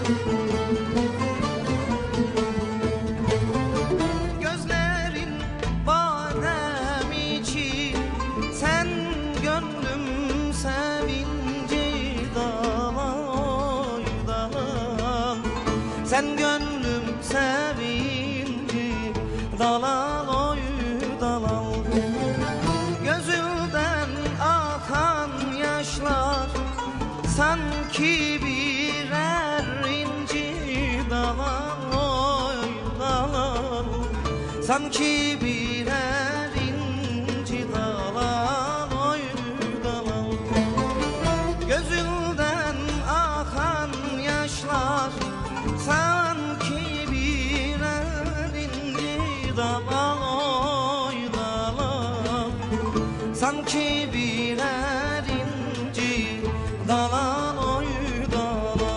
Gözlerin badem içi, sen gönlüm sevinci dalay dalal. Sen gönlüm sevinci dalal oy dalal. Gözümden akan yaşlar sanki birer inci dalal oy dalal. Sanki birer inci dalal oy dalal. Gözümden akan yaşlar sanki birer inci dalal oy dalal. Sanki birer inci dalal oy dalal.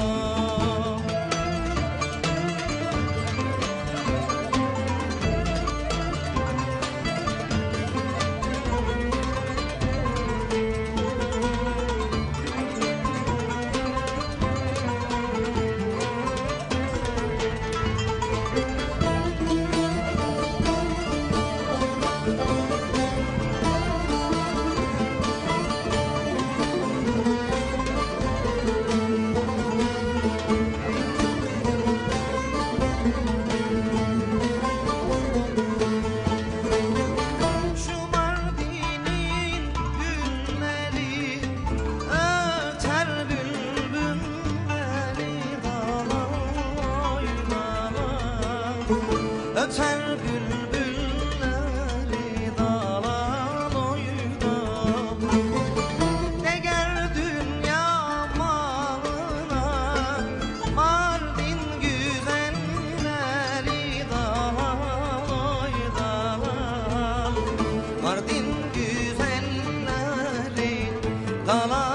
Öter bülbülleri dalal oy dalal. Ne gel dünya malına, Mardin güzelleri dalal oy dalal. Mardin güzelleri dalal.